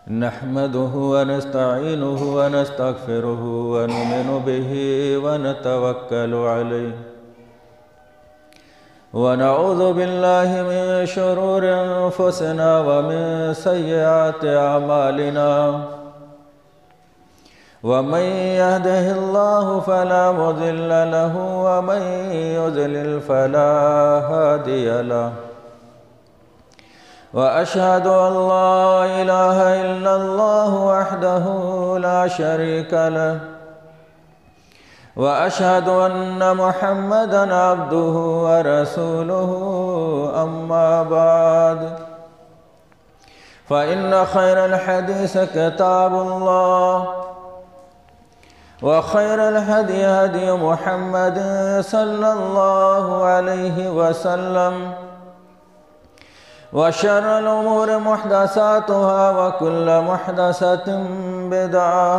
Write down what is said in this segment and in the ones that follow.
نحمده ونستعينه ونستغفره ونؤمن به ونتوكل عليه ونعوذ بالله من شرور أنفسنا ومن سيئات أعمالنا ومن يهده الله فلا مضل له ومن يضلل فلا هادي له وأشهد أن لا إله إلا الله وحده لا شريك له وأشهد أن محمدًا عبده ورسوله أما بعد فإن خير الحديث كتاب الله وخير الهدي هدي محمد صلى الله عليه وسلم وشر الأمور محدثاتها وكل محدثة بدعة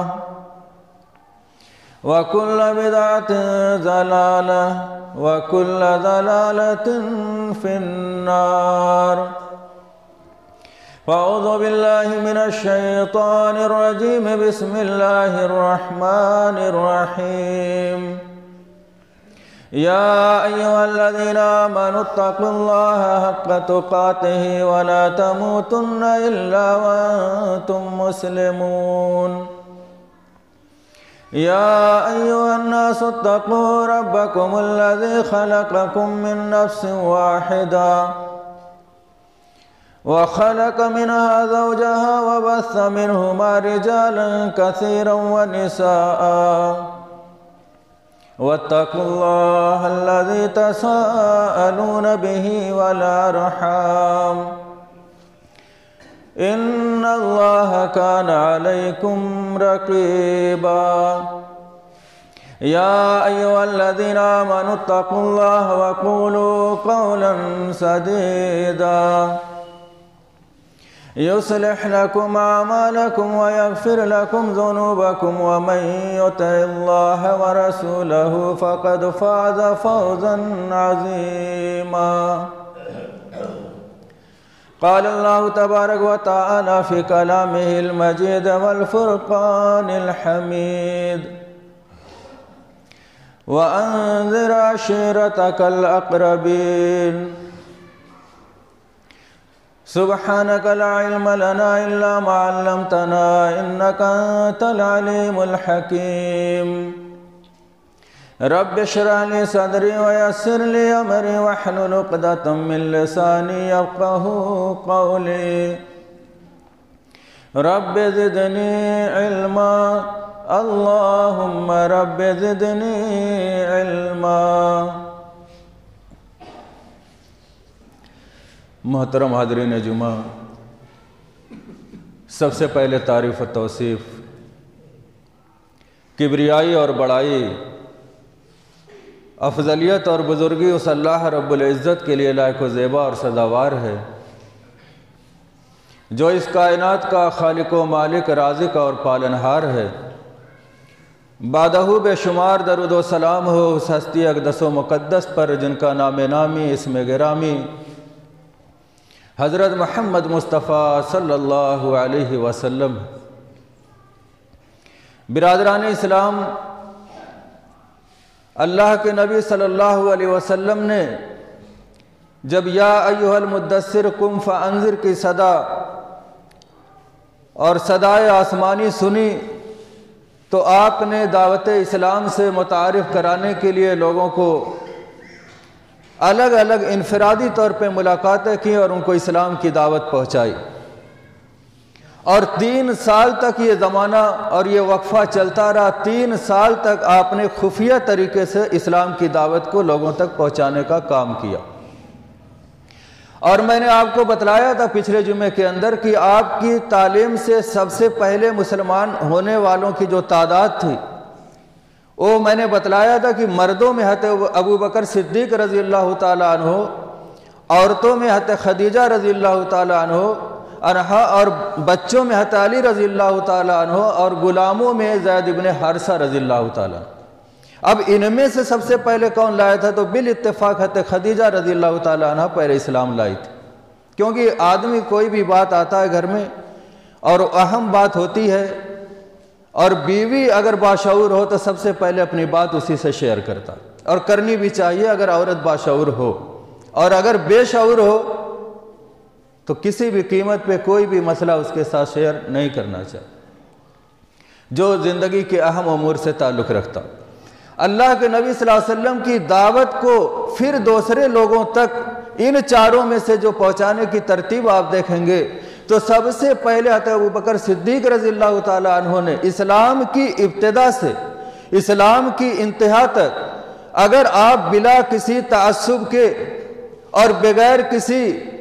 وكل بدعة ضلالة وكل ضلالة في النار فأعوذ بالله من الشيطان الرجيم بسم الله الرحمن الرحيم يا أيها الذين آمنوا اتقوا الله حق تقاته ولا تموتن إلا وأنتم مسلمون يا أيها الناس اتقوا ربكم الذي خلقكم من نفس واحدة وخلق منها زوجها وبث منهما رجالا كثيرا ونساء واتقوا الله الذي تساءلون به والأرحام إن الله كان عليكم رقيبا يا أيها الذين آمنوا اتقوا الله وقولوا قولا سديدا يصلح لكم أعمالكم ويغفر لكم ذنوبكم ومن يطع الله ورسوله فقد فاز فوزا عظيما قال الله تبارك وتعالى في كلامه المجيد والفرقان الحميد وأنذر عشيرتك الأقربين سبحانك لا علم لنا إلا ما علمتنا إنك أنت العليم الحكيم رب اشرح لي صدري ويسر لي أمري واحلل عقدة من لساني يفقهوا قولي رب زدني علما اللهم رب زدني علما محترم حاضرین جمعہ، سب سے پہلے تعریف و توصیف کبریائی اور بڑائی، افضلیت اور بزرگی اس اللہ رب العزت کے لیے لائق و زیبا اور سزاوار ہے جو اس کائنات کا خالق و مالک، رازق اور پالنہار ہے۔ بعدہ بے شمار درود و سلام ہو اس ہستی اقدس و مقدس پر جن کا نام نامی اسم گرامی حضرت محمد مصطفیٰ صلی اللہ علیہ وسلم۔ برادران اسلام، اللہ کے نبی صلی اللہ علیہ وسلم نے جب یا ایھا المدثر قم فانذر کی صدا اور صدائے آسمانی سنی تو آپ نے دعوت اسلام سے متعارف کرانے کے لیے لوگوں کو الگ الگ انفرادی طور پہ ملاقاتیں کی اور ان کو اسلام کی دعوت پہنچائی، اور 3 سال تک یہ زمانہ اور یہ وقفہ چلتا رہا۔ 3 سال تک آپ نے خفیہ طریقے سے اسلام کی دعوت کو لوگوں تک پہنچانے کا کام کیا، اور میں نے آپ کو بتلایا تھا پچھلے جمعے کے اندر کہ آپ کی تعلیم سے سب سے پہلے مسلمان ہونے والوں کی جو تعداد تھی وہ میں نے بتلایا تھا کہ مردوں میں حضرت ابو بکر صدیق رضی اللہ تعالیٰ عنہ، عورتوں میں حضرت خدیجہ رضی اللہ تعالیٰ عنہ اور بچوں میں حضرت علی رضی اللہ تعالیٰ عنہ، اور غلاموں میں زید بن حارثہ رضی اللہ تعالیٰ عنہ۔ اب ان میں سے سب سے پہلے کون لایا تھا؟ تو بالاتفاق حضرت خدیجہ رضی اللہ تعالیٰ عنہ پہلے اسلام لائی تھی، کیونکہ آدمی کوئی بھی بات آتا ہے گھر میں اور اہم بات ہوتی ہے، اور بیوی اگر باشعور ہو تو سب سے پہلے اپنی بات اسی سے شیئر کرتا، اور کرنی بھی چاہیے اگر عورت باشعور ہو، اور اگر بے شعور ہو تو کسی بھی قیمت پہ کوئی بھی مسئلہ اس کے ساتھ شیئر نہیں کرنا چاہیے جو زندگی کے اہم امور سے تعلق رکھتا۔ اللہ کے نبی صلی اللہ علیہ وسلم کی دعوت کو پھر دوسرے لوگوں تک ان چاروں میں سے جو پہنچانے کی ترتیب آپ دیکھیں گے تو سب سے پہلے حضرت ابوبکر صدیق رضی اللہ تعالی عنہ نے اسلام کی ابتدا سے اسلام کی انتہا تک اگر آپ بلا کسی تعصب کے اور بغیر کسی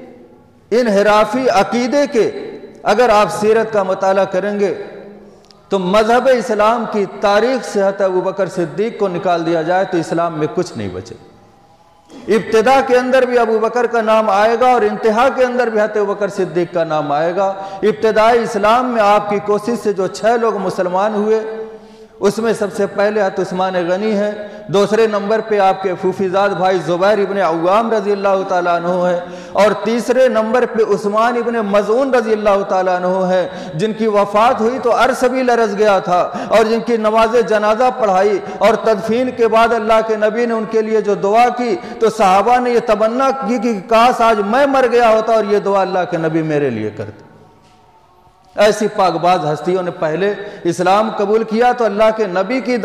انحرافی عقیدے کے اگر آپ سیرت کا مطالعہ کریں گے تو مذہب اسلام کی تاریخ سے حضرت ابوبکر صدیق کو نکال دیا جائے تو اسلام میں کچھ نہیں بچے۔ ابتدا کے اندر بھی ابوبکر کا نام آئے گا اور انتہا کے اندر بھی حضرت ابوبکر صدیق کا نام آئے گا۔ ابتدائی اسلام میں آپ کی کوشش سے جو 6 لوگ مسلمان ہوئے اس میں سب سے پہلے حضرت عثمان غنی ہے، دوسرے نمبر پہ آپ کے پھوپھیزاد بھائی زبیر ابن عوام رضی اللہ تعالیٰ عنہ ہے، اور تیسرے نمبر پہ عثمان ابن مظعون رضی اللہ تعالیٰ عنہ ہے، جن کی وفات ہوئی تو عرش بھی لرز گیا تھا، اور جن کی نماز جنازہ پڑھائی اور تدفین کے بعد اللہ کے نبی نے ان کے لیے جو دعا کی تو صحابہ نے یہ تمنا کی کہ کاش آج میں مر گیا ہوتا اور یہ دعا اللہ کے نبی میرے لیے کرتے۔ ایسی پاک باز ہستیوں نے پہلے اسلام قبول کیا تو اللہ کے نبی کی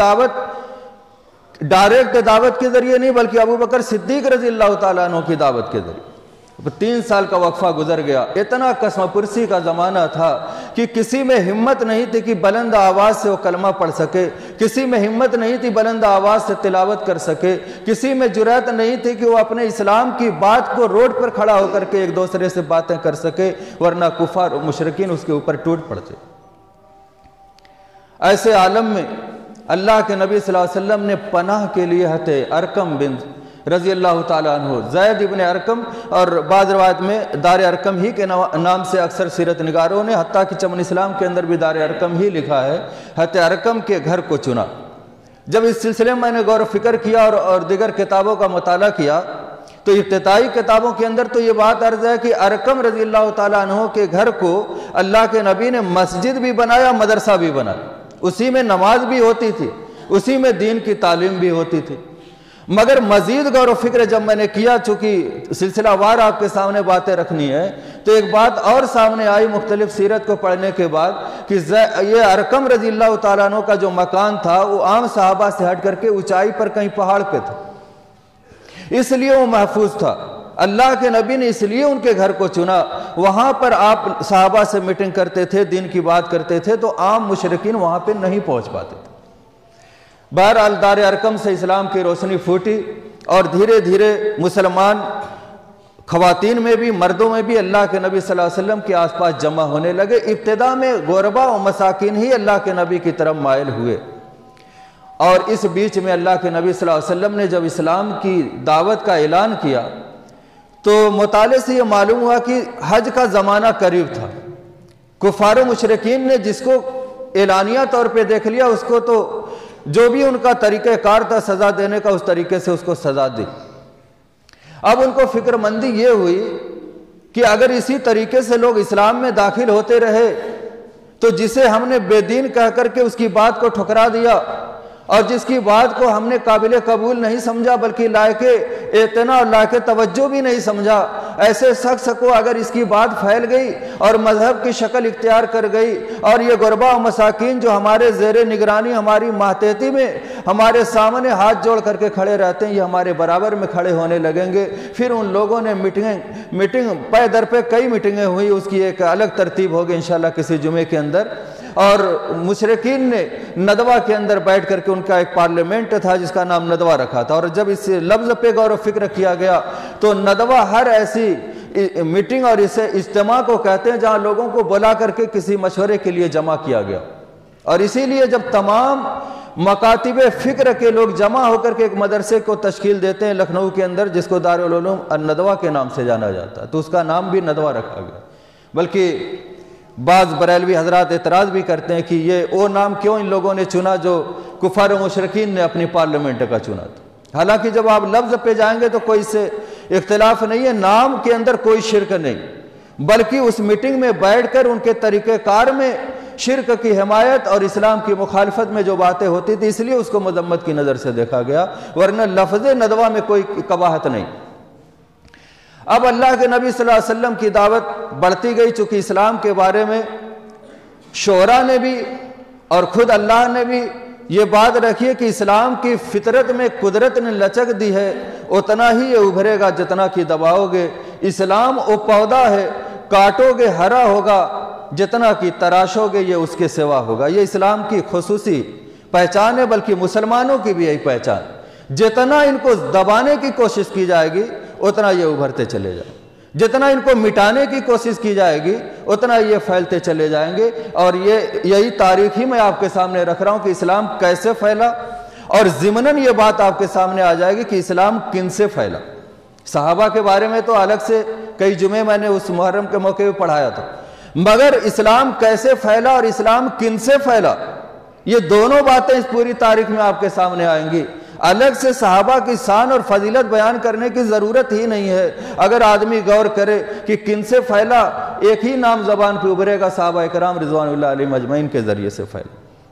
دعوت ڈائریکٹ دعوت کے ذریعے نہیں بلکہ ابوبکر صدیق رضی اللہ تعالیٰ عنہ کی دعوت کے ذریعے۔ 3 سال کا وقفہ گزر گیا، اتنا قسم پرسی کا زمانہ تھا کہ کسی میں ہمت نہیں تھی کہ بلند آواز سے وہ کلمہ پڑھ سکے، کسی میں ہمت نہیں تھی بلند آواز سے تلاوت کر سکے، کسی میں جرأت نہیں تھی کہ وہ اپنے اسلام کی بات کو روڈ پر کھڑا ہو کر کے ایک دوسرے سے باتیں کر سکے، ورنہ کفار و مشرکین اس کے اوپر ٹوٹ پڑتے۔ ایسے عالم میں اللہ کے نبی صلی اللہ علیہ وسلم نے پناہ کے لیے حضرت ارقم بن رضی اللہ تعالیٰ عنہ، زید ابن ارقم، اور بعض روایت میں دار ارقم ہی کے نام سے اکثر سیرت نگاروں نے، حتیٰ کہ چمن اسلام کے اندر بھی دار ارقم ہی لکھا ہے، حضرت ارقم کے گھر کو چنا۔ جب اس سلسلے میں نے غور و فکر کیا اور دیگر کتابوں کا مطالعہ کیا تو ابتدائی کتابوں کے اندر تو یہ بات عرض ہے کہ ارقم رضی اللہ تعالیٰ عنہ کے گھر کو اللہ کے نبی نے مسجد بھی بنایا، مدرسہ بھی بنایا، اسی میں نماز بھی ہوتی تھی، اسی میں دین کی تعلیم بھی ہوتی تھی۔ مگر مزید غور و فکر جب میں نے کیا، چونکہ سلسلہ وار آپ کے سامنے باتیں رکھنی ہے، تو ایک بات اور سامنے آئی مختلف سیرت کو پڑھنے کے بعد کہ یہ ارقم رضی اللہ تعالیٰ عنہ کا جو مکان تھا وہ عام صحابہ سے ہٹ کر کے اونچائی پر کہیں پہاڑ پہ تھا، اس لیے وہ محفوظ تھا۔ اللہ کے نبی نے اس لیے ان کے گھر کو چنا، وہاں پر آپ صحابہ سے میٹنگ کرتے تھے، دین کی بات کرتے تھے، تو عام مشرکین وہاں پہ نہیں پہنچ پاتے تھے۔ بہرحال دار ارقم سے اسلام کی روشنی پھوٹی اور دھیرے دھیرے مسلمان خواتین میں بھی مردوں میں بھی اللہ کے نبی صلی اللہ علیہ وسلم کے آس پاس جمع ہونے لگے۔ ابتدا میں غربا و مساکین ہی اللہ کے نبی کی طرف مائل ہوئے، اور اس بیچ میں اللہ کے نبی صلی اللہ علیہ وسلم نے جب اسلام کی دعوت کا اعلان کیا تو مطالعے سے یہ معلوم ہوا کہ حج کا زمانہ قریب تھا۔ کفار و مشرکین نے جس کو اعلانیہ طور پہ دیکھ لیا اس کو تو جو بھی ان کا طریقہ کار تھا سزا دینے کا، اس طریقے سے اس کو سزا دی۔ اب ان کو فکر مندی یہ ہوئی کہ اگر اسی طریقے سے لوگ اسلام میں داخل ہوتے رہے تو جسے ہم نے بے دین کہہ کر کے اس کی بات کو ٹھکرا دیا اور جس کی بات کو ہم نے قابل قبول نہیں سمجھا بلکہ لائق اعتنا اور لائق توجہ بھی نہیں سمجھا، ایسے شخص کو اگر اس کی بات پھیل گئی اور مذہب کی شکل اختیار کر گئی اور یہ غربا و مساکین جو ہمارے زیر نگرانی ہماری ماتحتی میں ہمارے سامنے ہاتھ جوڑ کر کے کھڑے رہتے ہیں، یہ ہمارے برابر میں کھڑے ہونے لگیں گے۔ پھر ان لوگوں نے میٹنگ پے در پہ کئی میٹنگیں ہوئی، اس کی ایک الگ ترتیب ہوگی انشاءاللہ کسی جمعے کے اندر، اور مشرکین نے ندوہ کے اندر بیٹھ کر کے ان کا ایک پارلیمنٹ تھا جس کا نام ندوہ رکھا تھا، اور جب اس لفظ پہ غور و فکر کیا گیا تو ندوہ ہر ایسی میٹنگ اور اسے اجتماع کو کہتے ہیں جہاں لوگوں کو بلا کر کے کسی مشورے کے لیے جمع کیا گیا، اور اسی لیے جب تمام مکاتب فکر کے لوگ جمع ہو کر کے ایک مدرسے کو تشکیل دیتے ہیں لکھنؤ کے اندر جس کو دارالعلوم الندوہ کے نام سے جانا جاتا ہے، تو اس کا نام بھی ندوہ رکھا گیا۔ بلکہ بعض بریلوی حضرات اعتراض بھی کرتے ہیں کہ یہ وہ نام کیوں ان لوگوں نے چنا جو کفار و مشرکین نے اپنی پارلیمنٹ کا چنا تھا۔ حالانکہ جب آپ لفظ پہ جائیں گے تو کوئی سے اختلاف نہیں ہے، نام کے اندر کوئی شرک نہیں، بلکہ اس میٹنگ میں بیٹھ کر ان کے طریقہ کار میں شرک کی حمایت اور اسلام کی مخالفت میں جو باتیں ہوتی تھی، اس لیے اس کو مذمت کی نظر سے دیکھا گیا، ورنہ لفظ ندوہ میں کوئی قباحت نہیں۔ اب اللہ کے نبی صلی اللہ علیہ وسلم کی دعوت بڑھتی گئی، چونکہ اسلام کے بارے میں شعراء نے بھی اور خود اللہ نے بھی یہ بات رکھی ہے کہ اسلام کی فطرت میں قدرت نے لچک دی ہے، اتنا ہی یہ ابھرے گا جتنا کہ دباؤ گے۔ اسلام وہ پودا ہے، کاٹو گے ہرا ہوگا، جتنا کہ تراشو گے یہ اس کے سوا ہوگا۔ یہ اسلام کی خصوصی پہچان ہے، بلکہ مسلمانوں کی بھی یہی پہچان۔ جتنا ان کو دبانے کی کوشش کی جائے گی اتنا یہ ابھرتے چلے جائیں، جتنا ان کو مٹانے کی کوشش کی جائے گی اتنا یہ پھیلتے چلے جائیں گے۔ اور یہی تاریخ ہی میں آپ کے سامنے رکھ رہا ہوں کہ اسلام کیسے پھیلا، اور ضمناً یہ بات آپ کے سامنے آ جائے گی کہ اسلام کن سے پھیلا۔ صحابہ کے بارے میں تو الگ سے کئی جمعے میں نے اس محرم کے موقع پہ پڑھایا تھا، مگر اسلام کیسے پھیلا اور اسلام کن سے پھیلا، یہ دونوں باتیں اس پوری تاریخ میں آپ کے سامنے آئیں گی۔ الگ سے صحابہ کی شان اور فضیلت بیان کرنے کی ضرورت ہی نہیں ہے۔ اگر آدمی غور کرے کہ کن سے پھیلا، ایک ہی نام زبان پہ ابھرے گا، صحابہ اکرام رضوان اللہ علیہم اجمعین کے ذریعے سے پھیلا۔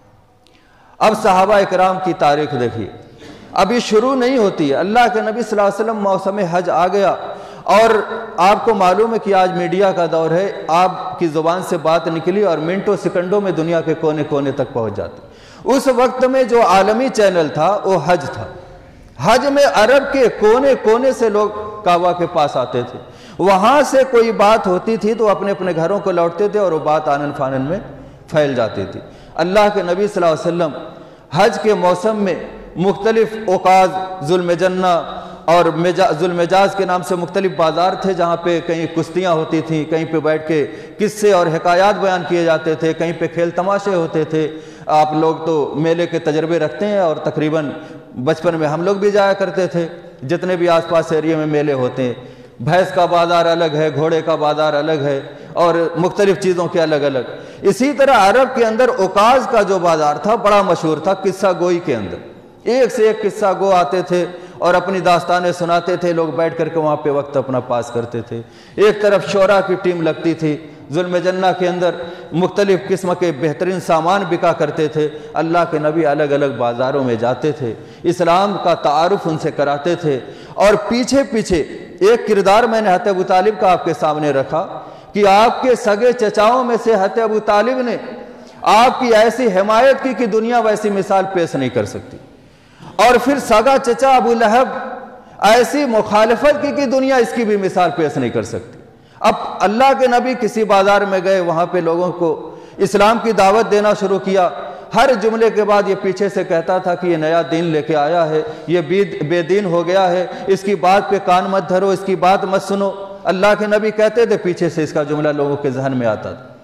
اب صحابہ اکرام کی تاریخ دیکھیے، ابھی شروع نہیں ہوتی ہے۔ اللہ کے نبی صلی اللہ علیہ وسلم موسم حج آ گیا، اور آپ کو معلوم ہے کہ آج میڈیا کا دور ہے، آپ کی زبان سے بات نکلی اور منٹوں سیکنڈوں میں دنیا کے کونے کونے تک پہنچ جاتی۔ اس وقت میں جو عالمی چینل تھا وہ حج تھا۔ حج میں عرب کے کونے کونے سے لوگ کعبہ کے پاس آتے تھے، وہاں سے کوئی بات ہوتی تھی تو اپنے اپنے گھروں کو لوٹتے تھے اور وہ بات آنن فانن میں پھیل جاتی تھی۔ اللہ کے نبی صلی اللہ علیہ وسلم حج کے موسم میں مختلف اوقاز، ذوالمجنہ اور ذوالمجاز کے نام سے مختلف بازار تھے، جہاں پہ کہیں کشتیاں ہوتی تھیں، کہیں پہ بیٹھ کے قصے اور حکایات بیان کیے جاتے تھے، کہیں پہ کھیل تماشے ہوتے تھے۔ آپ لوگ تو میلے کے تجربے رکھتے ہیں، اور تقریباً بچپن میں ہم لوگ بھی جایا کرتے تھے، جتنے بھی آس پاس ایریے میں میلے ہوتے ہیں۔ بھینس کا بازار الگ ہے، گھوڑے کا بازار الگ ہے، اور مختلف چیزوں کے الگ الگ۔ اسی طرح عرب کے اندر اوقاز کا جو بازار تھا بڑا مشہور تھا، قصہ گوئی کے اندر ایک سے ایک قصہ گو آتے تھے اور اپنی داستانیں سناتے تھے، لوگ بیٹھ کر کے وہاں پہ وقت اپنا پاس کرتے تھے۔ ایک طرف شعراء کی ٹیم لگتی تھی، ذوالمجنہ کے اندر مختلف قسم کے بہترین سامان بکا کرتے تھے۔ اللہ کے نبی الگ الگ بازاروں میں جاتے تھے، اسلام کا تعارف ان سے کراتے تھے، اور پیچھے پیچھے ایک کردار میں نے حضرت ابو طالب کا آپ کے سامنے رکھا کہ آپ کے سگے چچاؤں میں سے حضرت ابو طالب نے آپ کی ایسی حمایت کی کہ دنیا ویسی مثال پیش نہیں کر سکتی، اور پھر سگا چچا ابو لہب ایسی مخالفت کی کہ دنیا اس کی بھی مثال پیش نہیں کر سکتی۔ اب اللہ کے نبی کسی بازار میں گئے، وہاں پہ لوگوں کو اسلام کی دعوت دینا شروع کیا۔ ہر جملے کے بعد یہ پیچھے سے کہتا تھا کہ یہ نیا دین لے کے آیا ہے، یہ بے دین ہو گیا ہے، اس کی بات پہ کان مت دھرو، اس کی بات مت سنو۔ اللہ کے نبی کہتے تھے، پیچھے سے اس کا جملہ لوگوں کے ذہن میں آتا تھا۔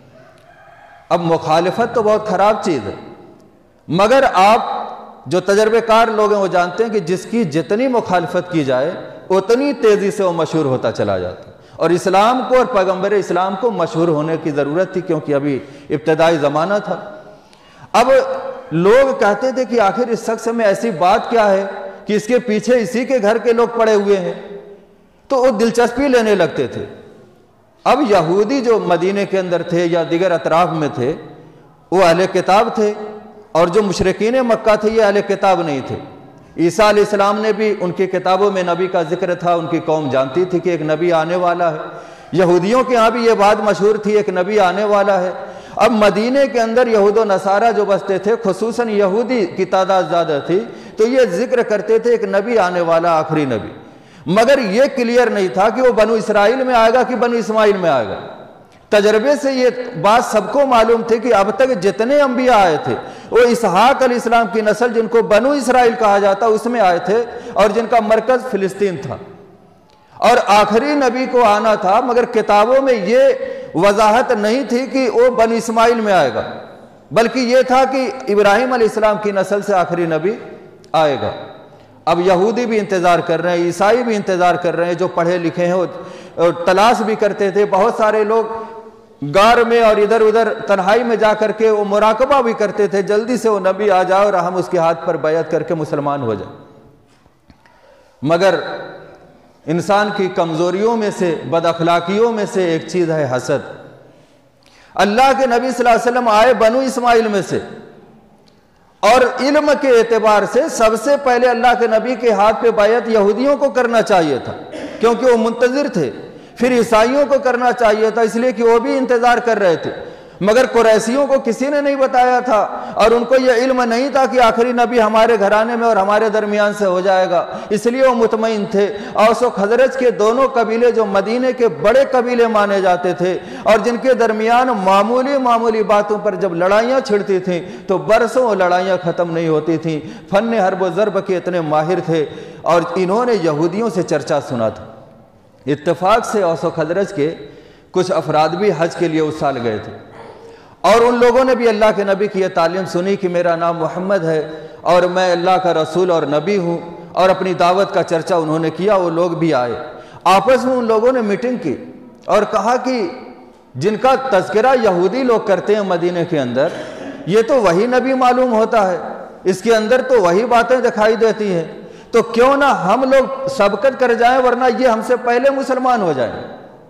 اب مخالفت تو بہت خراب چیز ہے، مگر آپ جو تجربے کار لوگ ہیں وہ جانتے ہیں کہ جس کی جتنی مخالفت کی جائے اتنی تیزی سے وہ مشہور ہوتا چلا جاتا۔ اور اسلام کو اور پیغمبر اسلام کو مشہور ہونے کی ضرورت تھی، کیونکہ ابھی ابتدائی زمانہ تھا۔ اب لوگ کہتے تھے کہ آخر اس شخص میں ایسی بات کیا ہے کہ اس کے پیچھے اسی کے گھر کے لوگ پڑے ہوئے ہیں، تو وہ دلچسپی لینے لگتے تھے۔ اب یہودی جو مدینے کے اندر تھے یا دیگر اطراف میں تھے وہ اہل کتاب تھے، اور جو مشرکین مکہ تھے یہ اہل کتاب نہیں تھے۔ عیسیٰ علیہ السلام نے بھی ان کی کتابوں میں نبی کا ذکر تھا، ان کی قوم جانتی تھی کہ ایک نبی آنے والا ہے۔ یہودیوں کے ہاں بھی یہ بات مشہور تھی، ایک نبی آنے والا ہے۔ اب مدینے کے اندر یہود و نصارہ جو بستے تھے، خصوصاً یہودی کی تعداد زیادہ تھی، تو یہ ذکر کرتے تھے ایک نبی آنے والا، آخری نبی، مگر یہ کلیئر نہیں تھا کہ وہ بنو اسرائیل میں آئے گا کہ بنو اسماعیل میں آئے گا۔ تجربے سے یہ بات سب کو معلوم تھی کہ اب تک جتنے انبیاء آئے تھے وہ اسحاق علیہ السلام کی نسل جن کو بنو اسرائیل کہا جاتا اس میں آئے تھے، اور جن کا مرکز فلسطین تھا، اور آخری نبی کو آنا تھا، مگر کتابوں میں یہ وضاحت نہیں تھی کہ وہ بنو اسماعیل میں آئے گا، بلکہ یہ تھا کہ ابراہیم علیہ السلام کی نسل سے آخری نبی آئے گا۔ اب یہودی بھی انتظار کر رہے ہیں، عیسائی بھی انتظار کر رہے ہیں، جو پڑھے لکھے ہیں وہ تلاش بھی کرتے تھے۔ بہت سارے لوگ غار میں اور ادھر ادھر تنہائی میں جا کر کے وہ مراقبہ بھی کرتے تھے، جلدی سے وہ نبی آ جائے اور ہم اس کے ہاتھ پر بیعت کر کے مسلمان ہو جائیں۔ مگر 6 مہینے کے بعد اللہ کے نبی صلی اللہ علیہ وسلم کی دعوت بڑھتی گئی، 6 مہینے کے بعد اللہ کے نبی صلی اللہ علیہ وسلم کی دعوت بڑھتی گئی، اور 6 مہینے کے بعد اللہ کے نبی صلی اللہ علیہ وسلم کی دعوت بڑھتی گئی۔ اب یہودی بھی انتظار کر رہے ہیں، عیسائی بھی انتظار کر رہے ہیں، بہت سارے لوگ غار میں اور ادھر ادھر تنہائی میں جا کر کے مسلمان ہو جائیں۔ مگر انسان کی کمزوریوں میں سے، بد اخلاقیوں میں سے ایک چیز ہے حسد۔ اللہ کے نبی صلی اللہ علیہ وسلم آئے بنو اسماعیل میں سے، اور علم کے اعتبار سے سب سے پہلے اللہ کے نبی کے ہاتھ پہ بیعت یہودیوں کو کرنا چاہیے تھا، کیونکہ وہ منتظر تھے۔ پھر عیسائیوں کو کرنا چاہیے تھا، اس لیے کہ وہ بھی انتظار کر رہے تھے، مگر قریشیوں کو کسی نے نہیں بتایا تھا، اور ان کو یہ علم نہیں تھا کہ آخری نبی ہمارے گھرانے میں اور ہمارے درمیان سے ہو جائے گا، اس لیے وہ مطمئن تھے۔ اوس و خزرج کے دونوں قبیلے جو مدینے کے بڑے قبیلے مانے جاتے تھے، اور جن کے درمیان معمولی باتوں پر جب لڑائیاں چھڑتی تھیں تو برسوں وہ لڑائیاں ختم نہیں ہوتی تھیں، فن حرب و ضرب کے اتنے ماہر تھے، اور انہوں نے یہودیوں سے چرچا سنا تھا۔ اتفاق سے اوس و خزرج کے کچھ افراد بھی حج کے لیے اس سال گئے تھے، اور ان لوگوں نے بھی اللہ کے نبی کی یہ تعلیم سنی کہ میرا نام محمد ہے اور میں اللہ کا رسول اور نبی ہوں، اور اپنی دعوت کا چرچا انہوں نے کیا۔ وہ لوگ بھی آئے، آپس میں ان لوگوں نے میٹنگ کی اور کہا کہ جن کا تذکرہ یہودی لوگ کرتے ہیں مدینے کے اندر، یہ تو وہی نبی معلوم ہوتا ہے، اس کے اندر تو وہی باتیں دکھائی دیتی ہیں، تو کیوں نہ ہم لوگ سبقت کر جائیں، ورنہ یہ ہم سے پہلے مسلمان ہو جائیں۔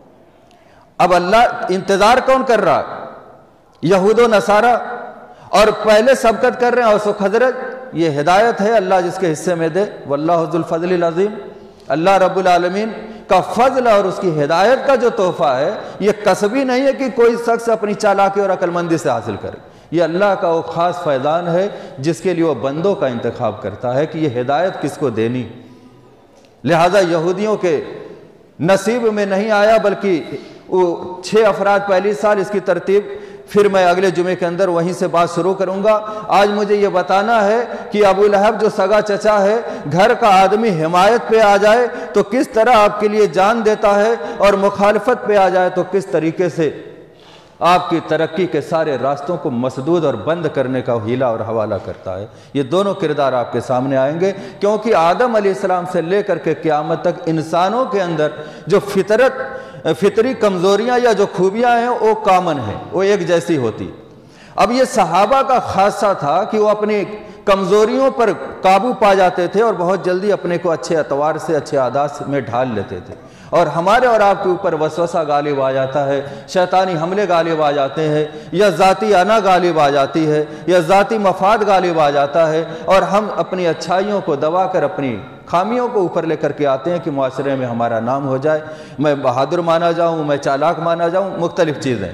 اب اللہ انتظار کون کر رہا ہے؟ یہود و نصارہ، اور پہلے سبقت کر رہے ہیں اوس و خزرج۔ یہ ہدایت ہے اللہ جس کے حصے میں دے، واللہ ذو الفضل العظیم۔ اللہ رب العالمین کا فضل اور اس کی ہدایت کا جو تحفہ ہے، یہ کسبی نہیں ہے کہ کوئی شخص اپنی چالاکی اور عقل مندی سے حاصل کرے، یہ اللہ کا وہ خاص فیضان ہے جس کے لیے وہ بندوں کا انتخاب کرتا ہے کہ یہ ہدایت کس کو دینی۔ لہذا یہودیوں کے نصیب میں نہیں آیا، بلکہ وہ 6 افراد پہلی سال، اس کی ترتیب پھر میں اگلے جمعے کے اندر وہیں سے بات شروع کروں گا۔ آج مجھے یہ بتانا ہے کہ ابو لہب جو سگا چچا ہے، گھر کا آدمی حمایت پہ آ جائے تو کس طرح آپ کے لیے جان دیتا ہے، اور مخالفت پہ آ جائے تو کس طریقے سے آپ کی ترقی کے سارے راستوں کو مسدود اور بند کرنے کا ہیلا اور حوالہ کرتا ہے۔ یہ دونوں کردار آپ کے سامنے آئیں گے، کیونکہ آدم علیہ السلام سے لے کر کے قیامت تک انسانوں کے اندر جو فطری کمزوریاں یا جو خوبیاں ہیں وہ کامن ہیں، وہ ایک جیسی ہوتی۔ اب یہ صحابہ کا خاصہ تھا کہ وہ اپنی کمزوریوں پر قابو پا جاتے تھے اور بہت جلدی اپنے کو اچھے اطوار سے، اچھے عادات میں ڈھال لیتے تھے، اور ہمارے اور آپ کے اوپر وسوسہ غالب آ جاتا ہے، شیطانی حملے غالب آ جاتے ہیں، یا ذاتی انا غالب آ جاتی ہے، یا ذاتی مفاد غالب آ جاتا ہے، اور ہم اپنی اچھائیوں کو دبا کر اپنی خامیوں کو اوپر لے کر کے آتے ہیں کہ معاشرے میں ہمارا نام ہو جائے، میں بہادر مانا جاؤں، میں چالاک مانا جاؤں، مختلف چیزیں۔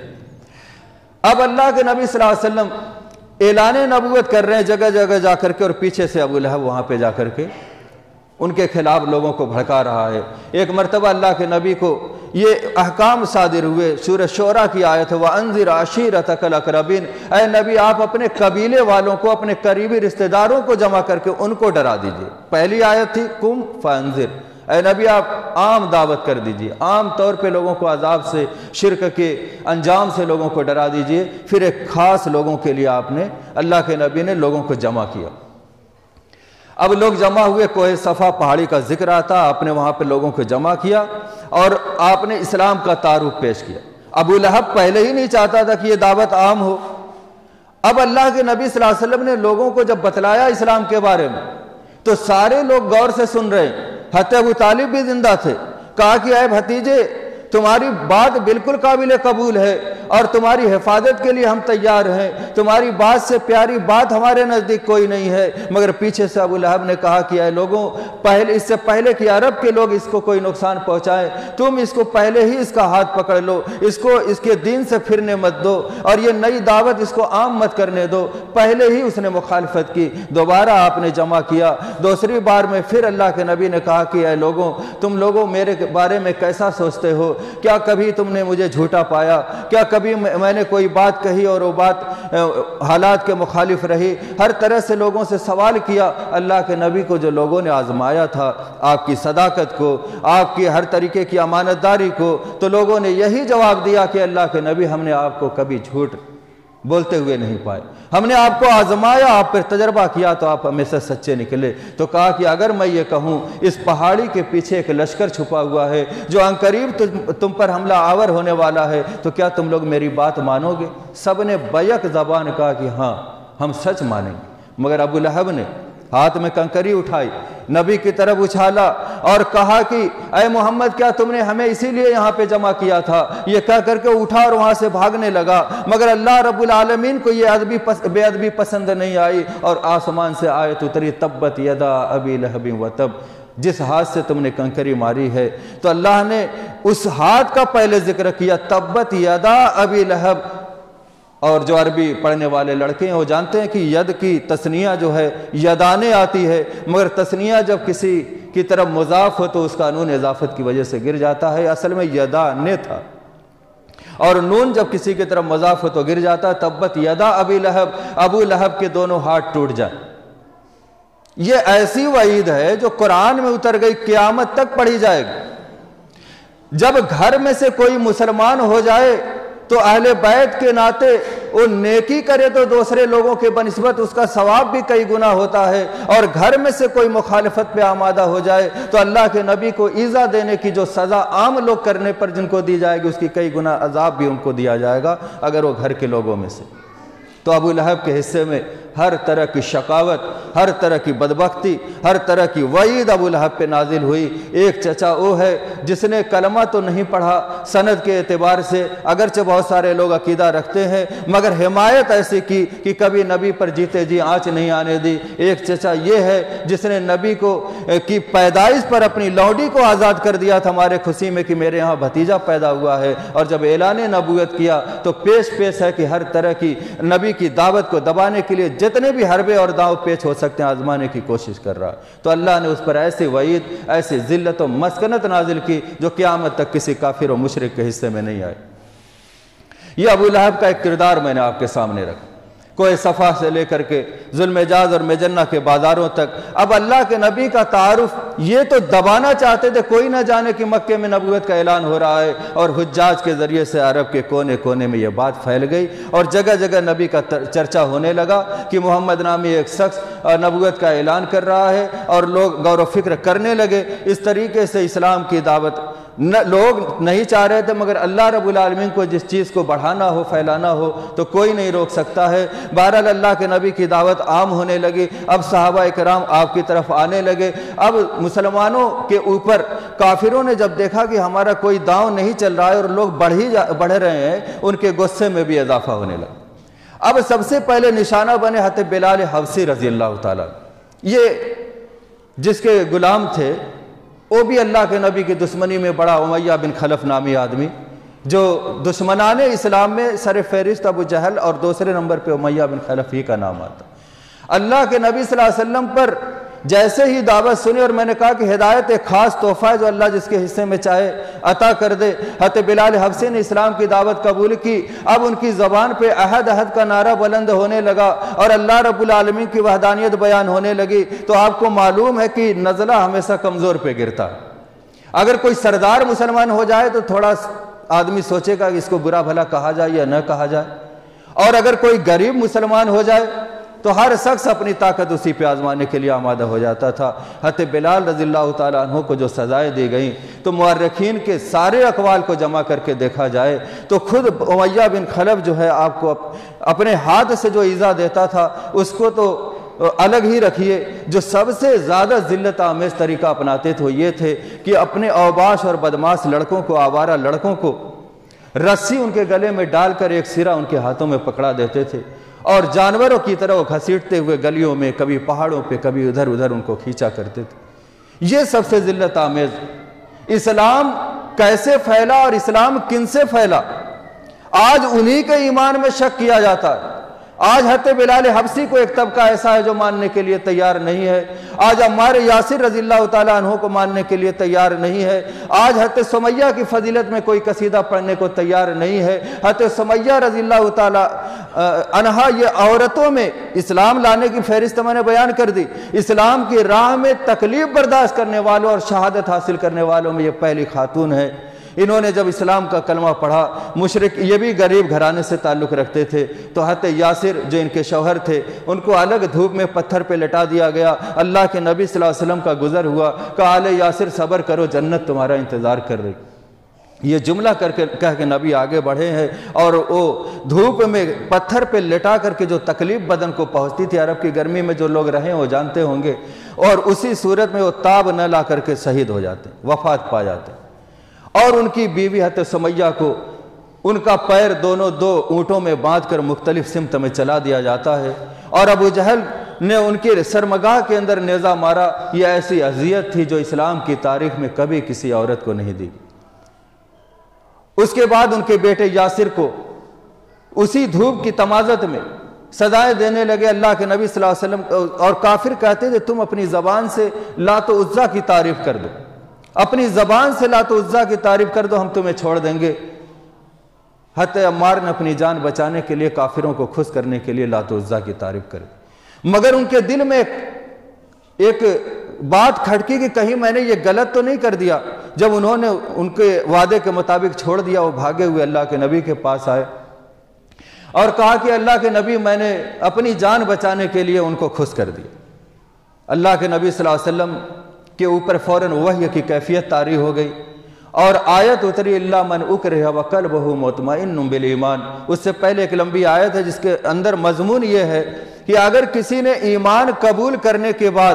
اب اللہ کے نبی صلی اللہ علیہ وسلم اعلان نبوت کر رہے ہیں جگہ جگہ جا کر کے، اور پیچھے سے ابو لہب وہاں پہ جا کر کے ان کے خلاف لوگوں کو بھڑکا رہا ہے۔ ایک مرتبہ اللہ کے نبی کو یہ احکام صادر ہوئے، سورہ شعراء کی آیت ہے، وَأَنذِرْ عَشِيرَتَكَ الْأَقْرَبِينَ، اے نبی آپ اپنے قبیلے والوں کو، اپنے قریبی رشتہ داروں کو جمع کر کے ان کو ڈرا دیجئے۔ پہلی آیت تھی قُمْ فَأَنذِرْ، اے نبی آپ عام دعوت کر دیجئے، عام طور پہ لوگوں کو عذاب سے، شرک کے انجام سے لوگوں کو ڈرا دیجئے۔ پھر ایک خاص لوگوں کے لیے آپ نے، اللہ کے نبی نے لوگوں کو جمع کیا۔ اب لوگ جمع ہوئے، کوہ صفا پہاڑی کا ذکر آتا، آپ نے وہاں پہ لوگوں کو جمع کیا اور آپ نے اسلام کا تعارف پیش کیا۔ ابو لہب پہلے ہی نہیں چاہتا تھا کہ یہ دعوت عام ہو۔ اب اللہ کے نبی صلی اللہ علیہ وسلم نے لوگوں کو جب بتلایا اسلام کے بارے میں تو سارے لوگ غور سے سن رہے ہیں، حتی ابو طالب بھی زندہ تھے۔ کہا کہ اے بھتیجے، تمہاری بات بالکل قابل قبول ہے اور تمہاری حفاظت کے لیے ہم تیار ہیں، تمہاری بات سے پیاری بات ہمارے نزدیک کوئی نہیں ہے۔ مگر پیچھے سے ابو لہب نے کہا کہ اے لوگوں، اس سے پہلے کہ عرب کے لوگ اس کو کوئی نقصان پہنچائیں، تم اس کو پہلے ہی اس کا ہاتھ پکڑ لو، اس کو اس کے دین سے پھرنے مت دو، اور یہ نئی دعوت اس کو عام مت کرنے دو۔ پہلے ہی اس نے مخالفت کی، دوبارہ آپ نے جمع کیا۔ دوسری بار میں پھر اللہ کے نبی نے کہا کہ اے لوگوں، تم لوگوں میرے بارے میں کیسا سوچتے ہو؟ کیا کبھی تم نے مجھے جھوٹا پایا؟ کیا کبھی میں نے کوئی بات کہی اور وہ بات حالات کے مخالف رہی؟ ہر طرح سے لوگوں سے سوال کیا۔ اللہ کے نبی کو جو لوگوں نے آزمایا تھا، آپ کی صداقت کو، آپ کی ہر طریقے کی امانت داری کو، تو لوگوں نے یہی جواب دیا کہ اللہ کے نبی، ہم نے آپ کو کبھی جھوٹ بولتے ہوئے نہیں پائے، ہم نے آپ کو آزمایا، آپ پر تجربہ کیا تو آپ ہمیشہ سچے نکلے۔ تو کہا کہ اگر میں یہ کہوں اس پہاڑی کے پیچھے ایک لشکر چھپا ہوا ہے جو عنقریب تم پر حملہ آور ہونے والا ہے، تو کیا تم لوگ میری بات مانو گے؟ سب نے بیک زبان کہا کہ ہاں ہم سچ مانیں گے۔ مگر ابو لہب نے ہاتھ میں کنکری اٹھائی، نبی کی طرف اچھالا اور کہا کہ اے محمد کیا تم نے ہمیں اسی لیے یہاں پہ جمع کیا تھا؟ یہ کہہ کر کے اٹھا اور وہاں سے بھاگنے لگا، مگر اللہ رب العالمین کو یہ بے ادبی پسند نہیں آئی اور آسمان سے آیت اتری تبت یدا ابی لہب وتب، جس ہاتھ سے تم نے کنکری ماری ہے۔ تو اللہ نے اس ہاتھ کا پہلے ذکر کیا، تبت یدا ابی لہب۔ اور جو عربی پڑھنے والے لڑکے ہیں وہ جانتے ہیں کہ ید کی تثنیہ جو ہے یدانے آتی ہے، مگر تثنیہ جب کسی کی طرف مضاف ہو تو اس کا نون اضافت کی وجہ سے گر جاتا ہے، اصل میں یدانے تھا، اور نون جب کسی کی طرف مضاف ہو تو گر جاتا ہے۔ تبت یدا ابی لہب، ابو لہب کے دونوں ہاتھ ٹوٹ جائیں۔ یہ ایسی وعید ہے جو قرآن میں اتر گئی، قیامت تک پڑھی جائے گی۔ جب گھر میں سے کوئی مسلمان ہو جائے تو اہل بیت کے ناطے وہ نیکی کرے تو دوسرے لوگوں کے بنسبت اس کا ثواب بھی کئی گنا ہوتا ہے، اور گھر میں سے کوئی مخالفت پہ آمادہ ہو جائے تو اللہ کے نبی کو ایذا دینے کی جو سزا عام لوگ کرنے پر جن کو دی جائے گی اس کی کئی گنا عذاب بھی ان کو دیا جائے گا اگر وہ گھر کے لوگوں میں سے۔ تو ابو لہب کے حصے میں ہر طرح کی شقاوت، ہر طرح کی بدبختی، ہر طرح کی وعید ابو لہب پہ نازل ہوئی۔ ایک چچا وہ ہے جس نے کلمہ تو نہیں پڑھا سند کے اعتبار سے، اگرچہ بہت سارے لوگ عقیدہ رکھتے ہیں، مگر حمایت ایسی کی کہ کبھی نبی پر جیتے جی آنچ نہیں آنے دی۔ ایک چچا یہ ہے جس نے نبی کی پیدائش پر اپنی لونڈی کو آزاد کر دیا تھا ہمارے خوشی میں کہ میرے یہاں بھتیجا پیدا ہوا ہے، اور جب اعلان نبوت کیا تو پیش ہے کہ ہر طرح کی نبی کی دعوت کو دبانے کے لیے جتنے بھی حربے اور داؤ پیچ ہو سکتے ہیں آزمانے کی کوشش کر رہا۔ تو اللہ نے اس پر ایسی وعید، ایسی ذلت و مسکنت نازل کی جو قیامت تک کسی کافر و مشرک کے حصے میں نہیں آئے۔ یہ ابو لہب کا ایک کردار میں نے آپ کے سامنے رکھا، کوہ صفا سے لے کر کے ذوالمجاز اور مجنہ کے بازاروں تک۔ اب اللہ کے نبی کا تعارف یہ تو دبانا چاہتے تھے، کوئی نہ جانے کہ مکے میں نبوت کا اعلان ہو رہا ہے، اور حجاج کے ذریعے سے عرب کے کونے کونے میں یہ بات پھیل گئی اور جگہ جگہ نبی کا چرچا ہونے لگا کہ محمد نامی ایک شخص نبوت کا اعلان کر رہا ہے، اور لوگ غور و فکر کرنے لگے۔ اس طریقے سے اسلام کی دعوت لوگ نہیں چاہ رہے تھے، مگر اللہ رب العالمین کو جس چیز کو بڑھانا ہو، پھیلانا ہو تو کوئی نہیں روک سکتا ہے۔ بہرحال اللہ کے نبی کی دعوت عام ہونے لگی، اب صحابہ کرام آپ کی طرف آنے لگے۔ اب مسلمانوں کے اوپر کافروں نے جب دیکھا کہ ہمارا کوئی داؤں نہیں چل رہا ہے اور لوگ بڑھ رہے ہیں، ان کے غصے میں بھی اضافہ ہونے لگا۔ اب سب سے پہلے نشانہ بنے حضرت بلال حبشی رضی اللہ تعالیٰ، یہ جس کے غلام تھے، وہ بھی اللہ کے نبی کی دشمنی میں بڑا امیہ بن خلف نامی آدمی، جو دشمنان اسلام میں سر فہرست ابو جہل اور دوسرے نمبر پہ امیہ بن خلف ہی کا نام آتا۔ اللہ کے نبی صلی اللہ علیہ وسلم پر جیسے ہی دعوت سنی، اور میں نے کہا کہ ہدایت ایک خاص تحفہ ہے جو اللہ جس کے حصے میں چاہے عطا کر دے۔ حضرت بلال حبشی نے اسلام کی دعوت قبول کی، اب ان کی زبان پہ احد احد کا نعرہ بلند ہونے لگا اور اللہ رب العالمین کی وحدانیت بیان ہونے لگی۔ تو آپ کو معلوم ہے کہ نزلہ ہمیشہ کمزور پہ گرتا ہے۔ اگر کوئی سردار مسلمان ہو جائے تو تھوڑا آدمی سوچے گا کہ اس کو برا بھلا کہا جائے یا نہ کہا جائے، اور اگر کوئی غریب مسلمان ہو جائے تو ہر شخص اپنی طاقت اسی پہ آزمانے کے لیے آمادہ ہو جاتا تھا۔ حضرت بلال رضی اللہ تعالیٰ عنہ کو جو سزائیں دی گئیں تو مورخین کے سارے اقوال کو جمع کر کے دیکھا جائے تو خود امیہ بن خلف جو ہے آپ کو اپنے ہاتھ سے جو ایذا دیتا تھا اس کو تو الگ ہی رکھیے، جو سب سے زیادہ ذلت آمیز طریقہ اپناتے تھے وہ یہ تھے کہ اپنے اوباش اور بدماش لڑکوں کو، آوارہ لڑکوں کو رسی ان کے گلے میں ڈال کر ایک سرا ان کے ہاتھوں میں پکڑا دیتے تھے، اور جانوروں کی طرح وہ گھسیٹتے ہوئے گلیوں میں کبھی پہاڑوں پہ کبھی ادھر ادھر ان کو کھینچا کرتے تھے۔ یہ سب سے ذلت آمیز۔ اسلام کیسے پھیلا اور اسلام کن سے پھیلا؟ آج انہی کے ایمان میں شک کیا جاتا ہے۔ آج حضرت بلال حبشی کو ایک طبقہ ایسا ہے جو ماننے کے لیے تیار نہیں ہے، آج عمار یاسر رضی اللہ تعالیٰ عنہ کو ماننے کے لیے تیار نہیں ہے، آج حضرت سمیہ کی فضیلت میں کوئی قصیدہ پڑھنے کو تیار نہیں ہے۔ حضرت سمیہ رضی اللہ تعالیٰ عنہا یہ عورتوں میں اسلام لانے کی فہرست میں نے بیان کر دی، اسلام کی راہ میں تکلیف برداشت کرنے والوں اور شہادت حاصل کرنے والوں میں یہ پہلی خاتون ہے۔ انہوں نے جب اسلام کا کلمہ پڑھا، مشرک یہ بھی غریب گھرانے سے تعلق رکھتے تھے، تو حضرت یاسر جو ان کے شوہر تھے ان کو الگ دھوپ میں پتھر پہ لٹا دیا گیا۔ اللہ کے نبی صلی اللہ علیہ وسلم کا گزر ہوا، کہا آل یاسر صبر کرو، جنت تمہارا انتظار کر رہی۔ یہ جملہ کہہ کے نبی آگے بڑھے ہیں، اور وہ دھوپ میں پتھر پہ لٹا کر کے جو تکلیف بدن کو پہنچتی تھی، عرب کی گرمی میں جو لوگ رہے ہیں وہ جانتے ہوں گے، اور اسی صورت میں وہ تاب نہ لا کر کے شہید ہو جاتے، وفات پا جاتے۔ اور ان کی بیوی حضرت سمیہ کو ان کا پیر دونوں دو اونٹوں میں باندھ کر مختلف سمت میں چلا دیا جاتا ہے، اور ابو جہل نے ان کے سرمگاہ کے اندر نیزہ مارا۔ یہ ایسی اذیت تھی جو اسلام کی تاریخ میں کبھی کسی عورت کو نہیں دی۔ اس کے بعد ان کے بیٹے یاسر کو اسی دھوپ کی تمازت میں سزائیں دینے لگے اللہ کے نبی صلی اللہ علیہ وسلم، اور کافر کہتے تھے تم اپنی زبان سے لات و عزا کی تعریف کر دو، اپنی زبان سے لات و عزا کی تعریف کر دو، ہم تمہیں چھوڑ دیں گے۔ حضرت عمار نے اپنی جان بچانے کے لیے کافروں کو خوش کرنے کے لیے لات و عزا کی تعریف کر دی، مگر ان کے دل میں ایک بات کھٹکی کہ کہیں میں نے یہ غلط تو نہیں کر دیا۔ جب انہوں نے ان کے وعدے کے مطابق چھوڑ دیا، وہ بھاگے ہوئے اللہ کے نبی کے پاس آئے اور کہا کہ اللہ کے نبی میں نے اپنی جان بچانے کے لیے ان کو خوش کر دیا۔ اللہ کے نبی صلی اللہ علیہ وسلم کے اوپر فوراً وحی کی کیفیت طاری ہو گئی اور آیت اتری الا من اکرہ وقلبہ مطمئن بالایمان۔ اس سے پہلے ایک لمبی آیت ہے جس کے اندر مضمون یہ ہے کہ اگر کسی نے ایمان قبول کرنے کے بعد،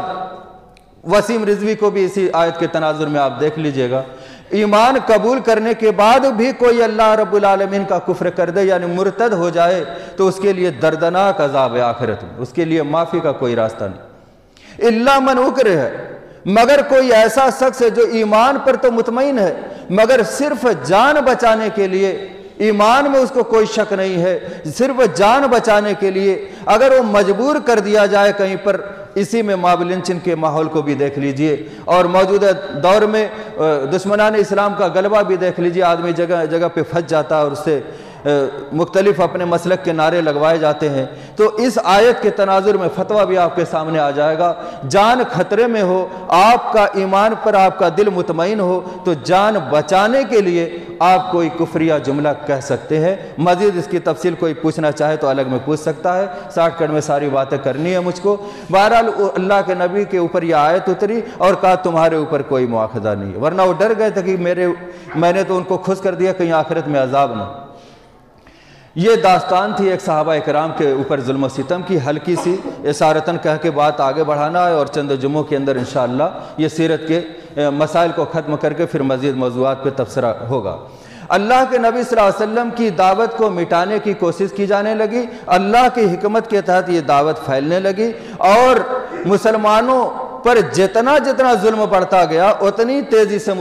وسیم رضوی کو بھی اسی آیت کے تناظر میں آپ دیکھ لیجئے گا، ایمان قبول کرنے کے بعد بھی کوئی اللہ رب العالمین کا کفر کر دے یعنی مرتد ہو جائے تو اس کے لیے دردناک عذاب آخرت میں، اس کے لیے معافی کا کوئی راستہ نہیں۔ الا من اکرہ ہے، مگر کوئی ایسا شخص ہے جو ایمان پر تو مطمئن ہے مگر صرف جان بچانے کے لیے، ایمان میں اس کو کوئی شک نہیں ہے، صرف جان بچانے کے لیے اگر وہ مجبور کر دیا جائے کہیں پر، اسی میں مابلنچن کے ماحول کو بھی دیکھ لیجئے اور موجودہ دور میں دشمنان اسلام کا غلبہ بھی دیکھ لیجئے، آدمی جگہ جگہ پہ پھنس جاتا ہے اور اس سے مختلف اپنے مسلک کے نعرے لگوائے جاتے ہیں۔ تو اس آیت کے تناظر میں فتویٰ بھی آپ کے سامنے آ جائے گا، جان خطرے میں ہو، آپ کا ایمان پر آپ کا دل مطمئن ہو تو جان بچانے کے لیے آپ کوئی کفریہ جملہ کہہ سکتے ہیں۔ مزید اس کی تفصیل کوئی پوچھنا چاہے تو الگ میں پوچھ سکتا ہے، 60 منٹ میں ساری باتیں کرنی ہے مجھ کو۔ بہرحال اللہ کے نبی کے اوپر یہ آیت اتری اور کہا تمہارے اوپر کوئی مواخذہ نہیں ہے، ورنہ وہ ڈر گئے تھے کہ میں نے تو ان کو خوش کر دیا کہیں آخرت میں عذاب نہ۔ یہ داستان تھی ایک صحابہ اکرام کے اوپر ظلم و ستم کی، ہلکی سی اشارتاً کہہ کے بات آگے بڑھانا ہے، اور چند جمعوں کے اندر انشاءاللہ یہ سیرت کے مسائل کو ختم کر کے پھر مزید موضوعات پہ تبصرہ ہوگا۔ اللہ کے نبی صلی اللہ علیہ وسلم کی دعوت کو مٹانے کی کوشش کی جانے لگی، اللہ کی حکمت کے تحت یہ دعوت پھیلنے لگی، اور مسلمانوں پر جتنا ظلم بڑھتا گیا اتنی تیزی سے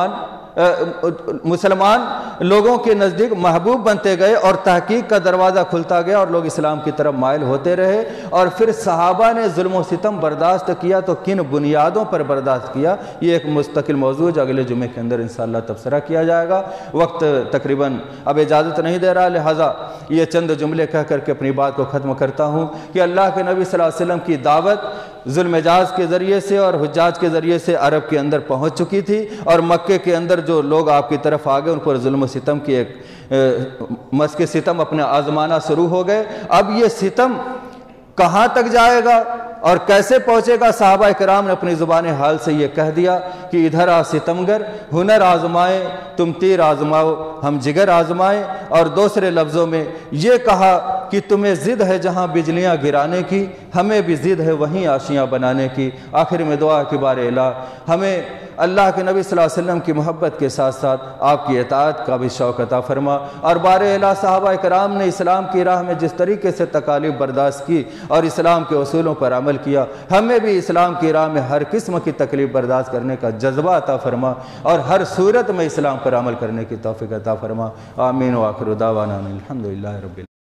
مسلمان لوگوں کے نزدیک محبوب بنتے گئے اور تحقیق کا دروازہ کھلتا گیا اور لوگ اسلام کی طرف مائل ہوتے رہے۔ اور پھر صحابہ نے ظلم و ستم برداشت کیا تو کن بنیادوں پر برداشت کیا، یہ ایک مستقل موضوع جو اگلے جمعے کے اندر انشاءاللہ تبصرہ کیا جائے گا۔ وقت تقریباً اب اجازت نہیں دے رہا، لہٰذا یہ چند جملے کہہ کر کے اپنی بات کو ختم کرتا ہوں کہ اللہ کے نبی صلی اللہ علیہ وسلم کی دعوت ذوالمجاز کے ذریعے سے اور حجاج کے ذریعے سے عرب کے اندر پہنچ چکی تھی، اور مکے کے اندر جو لوگ آپ کی طرف آ گئے ان پر ظلم و ستم کی ایک مسک ستم اپنے آزمانہ شروع ہو گئے۔ اب یہ ستم کہاں تک جائے گا اور کیسے پہنچے گا؟ صحابہ کرام نے اپنی زبان حال سے یہ کہہ دیا کہ ادھر آ ستمگر، ہنر آزمائے تم تیر آزماؤ ہم جگر آزمائے، اور دوسرے لفظوں میں یہ کہا کہ تمہیں ضد ہے جہاں بجلیاں گرانے کی، ہمیں بھی ضد ہے وہیں آشیاں بنانے کی۔ آخر میں دعا کہ بار الہ ہمیں اللہ کے نبی صلی اللہ علیہ وسلم کی محبت کے ساتھ ساتھ آپ کی اطاعت کا بھی شوق عطا فرما، اور بار الہ صحابہ کرام نے اسلام کی راہ میں جس طریقے سے تکالیف برداشت کی اور اسلام کے اصولوں پر عمل کیا، ہمیں بھی اسلام کی راہ میں ہر قسم کی تکلیف برداشت کرنے کا جذبہ عطا فرما اور ہر صورت میں اسلام پر عمل کرنے کی توفیق عطا فرما۔ آمین و آخر دعوانا الحمدللہ رب العالمین۔